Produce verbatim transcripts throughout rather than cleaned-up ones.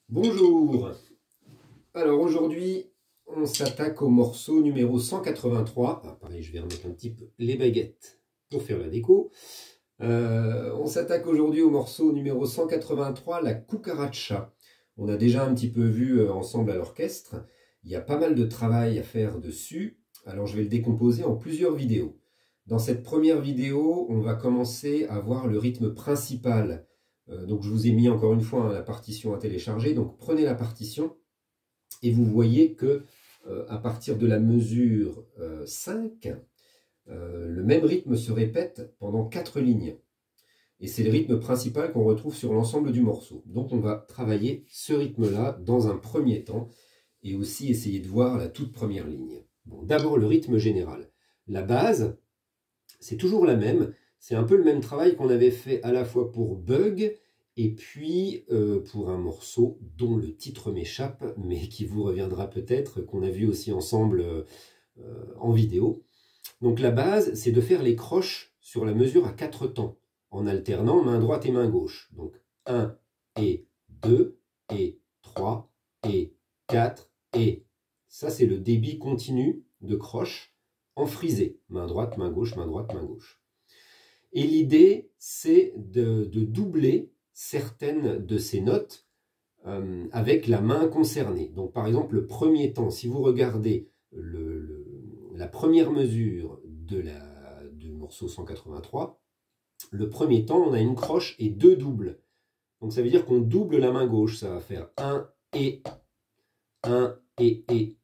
Bonjour. Alors aujourd'hui, on s'attaque au morceau numéro cent quatre-vingt-trois. Ah, pareil, je vais remettre un petit peu les baguettes pour faire la déco. Euh, on s'attaque aujourd'hui au morceau numéro cent quatre-vingt-trois, la cucaracha. On a déjà un petit peu vu euh, ensemble à l'orchestre. Il y a pas mal de travail à faire dessus. Alors je vais le décomposer en plusieurs vidéos. Dans cette première vidéo, on va commencer à voir le rythme principal. Euh, donc je vous ai mis encore une fois hein, la partition à télécharger. Donc prenez la partition et vous voyez que euh, à partir de la mesure euh, cinq, euh, le même rythme se répète pendant quatre lignes. Et c'est le rythme principal qu'on retrouve sur l'ensemble du morceau. Donc on va travailler ce rythme-là dans un premier temps et aussi essayer de voir la toute première ligne. Bon, d'abord le rythme général. La base, c'est toujours la même. C'est un peu le même travail qu'on avait fait à la fois pour Bug et puis euh, pour un morceau dont le titre m'échappe, mais qui vous reviendra peut-être, qu'on a vu aussi ensemble euh, en vidéo. Donc la base, c'est de faire les croches sur la mesure à quatre temps, en alternant main droite et main gauche. Donc un et deux et trois et quatre et... Ça, c'est le débit continu de croche en frisé. Main droite, main gauche, main droite, main gauche. Et l'idée, c'est de, de doubler certaines de ces notes euh, avec la main concernée. Donc par exemple, le premier temps, si vous regardez le, le, la première mesure de la, du morceau cent quatre-vingt-trois, le premier temps, on a une croche et deux doubles. Donc ça veut dire qu'on double la main gauche. Ça va faire un et, un et, et,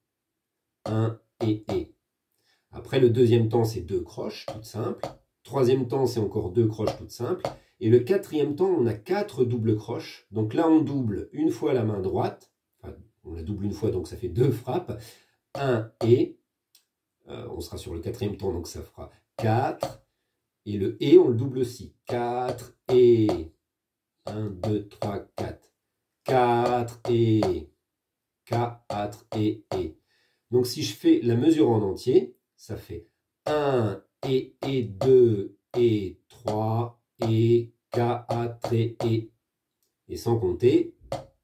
un et, et. Après, le deuxième temps, c'est deux croches, toutes simples. Troisième temps, c'est encore deux croches toutes simples. Et le quatrième temps, on a quatre doubles croches. Donc là, on double une fois la main droite. Enfin, on la double une fois, donc ça fait deux frappes. Un et. Euh, on sera sur le quatrième temps, donc ça fera quatre. Et le et, on le double aussi. quatre et. un, deux, trois, quatre. quatre et. quatre et et. Donc si je fais la mesure en entier, ça fait un et, et, deux et, trois et, quatre et, et. Et sans compter.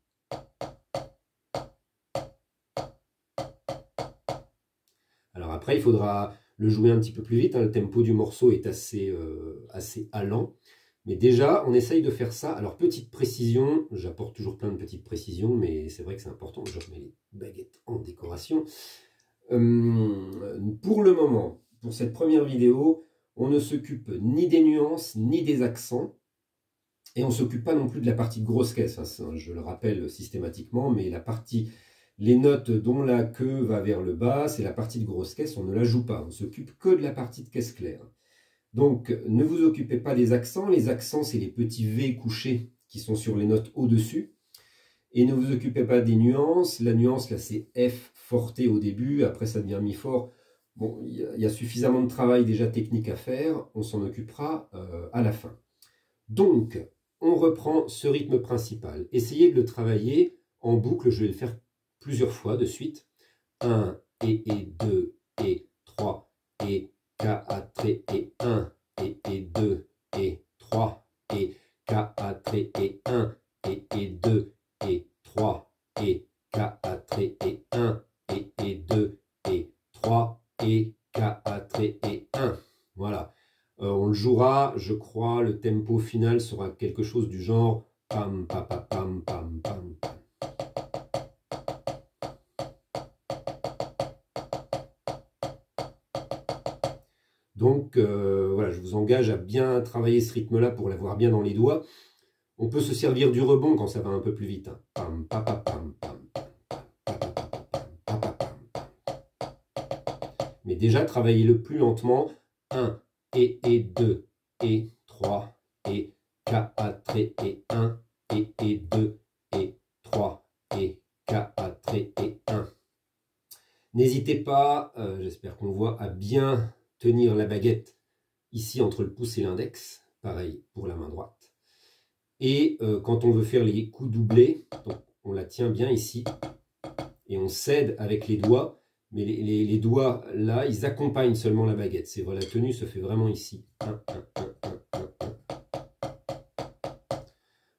Alors après, il faudra le jouer un petit peu plus vite. Hein. Le tempo du morceau est assez, euh, assez allant. Mais déjà, on essaye de faire ça. Alors, petite précision, j'apporte toujours plein de petites précisions, mais c'est vrai que c'est important. Je remets les baguettes en décoration. Euh, pour le moment, pour cette première vidéo, on ne s'occupe ni des nuances, ni des accents. Et on ne s'occupe pas non plus de la partie de grosse caisse. Hein, je le rappelle systématiquement, mais la partie... Les notes dont la queue va vers le bas, c'est la partie de grosse caisse, on ne la joue pas. On ne s'occupe que de la partie de caisse claire. Donc, ne vous occupez pas des accents. Les accents, c'est les petits V couchés qui sont sur les notes au-dessus. Et ne vous occupez pas des nuances. La nuance, là, c'est F forté au début. Après, ça devient mi fort. Bon, il y, y a suffisamment de travail déjà technique à faire. On s'en occupera euh, à la fin. Donc, on reprend ce rythme principal. Essayez de le travailler en boucle. Je vais le faire plusieurs fois de suite. un et, et, deux et, trois et, quatre et, et, un et, et, deux et, trois et, quatre et, et, un et, et, deux et, trois et, quatre et, et, un et, et, deux et, trois et, quatre et, et, un. Voilà. Euh, on le jouera, je crois, le tempo final sera quelque chose du genre pam, pam, pam, pam, pam, pam, pam. Donc euh, voilà, je vous engage à bien travailler ce rythme-là pour l'avoir bien dans les doigts. On peut se servir du rebond quand ça va un peu plus vite. Hein. Pam, pam, pam, pam, pam, pam, pam, pam. Mais déjà, travaillez-le plus lentement. un et, et, deux et, trois et, quatre et, et, un et, et, deux et, trois et, quatre et, et, un. N'hésitez pas, euh, j'espère qu'on voit, à bien tenir la baguette ici entre le pouce et l'index, pareil pour la main droite. Et euh, quand on veut faire les coups doublés, donc on la tient bien ici et on cède avec les doigts, mais les, les, les doigts là, ils accompagnent seulement la baguette. C'est voilà, la tenue se fait vraiment ici. un, un, un, un, un, un.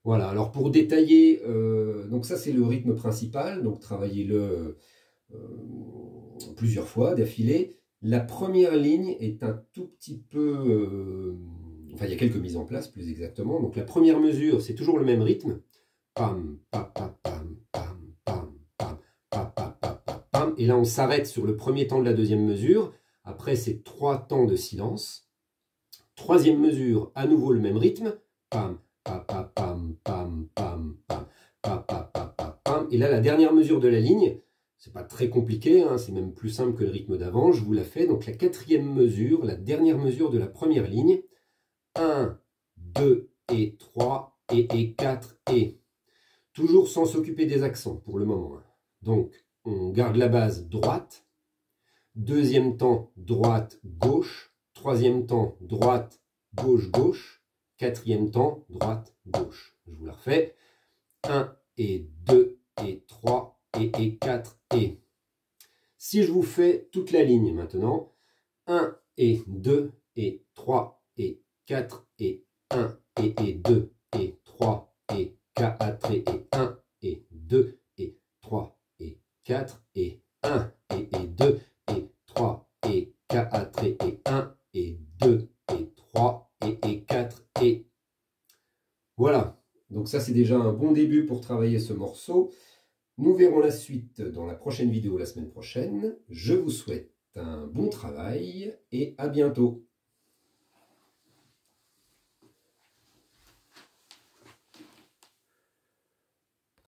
Voilà, alors pour détailler, euh, donc ça c'est le rythme principal, donc travaillez-le euh, plusieurs fois d'affilée. La première ligne est un tout petit peu, euh, enfin il y a quelques mises en place plus exactement. Donc la première mesure, c'est toujours le même rythme. Pam, pam, pam, pam, pam, pam, pam, pam, pam, pam, pam, pam. Et là on s'arrête sur le premier temps de la deuxième mesure. Après c'est trois temps de silence. Troisième mesure, à nouveau le même rythme. Pam, pam, pam, pam, pam, pam, pam, pam, pam, pam, pam, pam. Et là la dernière mesure de la ligne, c'est pas très compliqué, hein, c'est même plus simple que le rythme d'avant, je vous la fais. Donc la quatrième mesure, la dernière mesure de la première ligne. un, deux et trois et, et quatre et. Toujours sans s'occuper des accents pour le moment. Donc on garde la base droite. Deuxième temps, droite, gauche. Troisième temps, droite, gauche, gauche. Quatrième temps, droite, gauche. Je vous la refais. un et deux et trois et, et quatre et. Si je vous fais toute la ligne maintenant, un et deux et trois et quatre et un et, et deux et trois et quatre et, et un et deux et trois et quatre et un et, et deux et trois et quatre et, et un et deux et trois et, et quatre et. Voilà, donc ça c'est déjà un bon début pour travailler ce morceau. Nous verrons la suite dans la prochaine vidéo la semaine prochaine. Je vous souhaite un bon travail et à bientôt.